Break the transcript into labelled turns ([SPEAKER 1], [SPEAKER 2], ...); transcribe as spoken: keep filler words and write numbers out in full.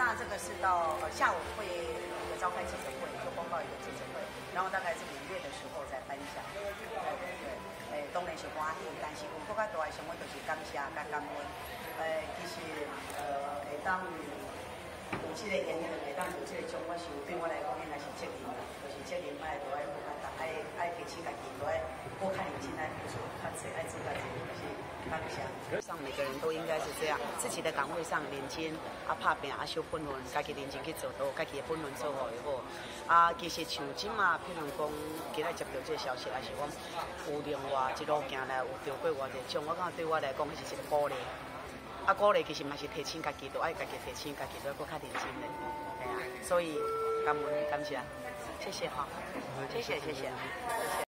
[SPEAKER 1] 然这个是到呃下午会有召开记者会，就公告一个记者会，然后大概是五月的时候再颁奖。对对对，诶，当然是欢喜，但是有更加大的想法就是感谢甲感恩。诶，其实呃，会当有这个演员会当有这个奖，我是对我来讲应该是责任啦，就是责任爱多爱不敢当，爱爱提起家己，多爱多看认真来做，较侪爱做家己，就是感谢。上每个人都应该是这样，自己的岗位上认真，啊拍拼啊修本分，家己认真去做到，家己的本分做好以后，啊其实像今嘛，譬如讲今日接到这个消息，还是讲有另外一路行来有得过偌济奖，我感觉对我来讲是一个鼓励。啊，鼓励其实嘛是提醒家己，都爱家己提醒家己，都要更较认真的，系啊，所以感恩感谢，谢谢哈，谢谢谢谢。谢谢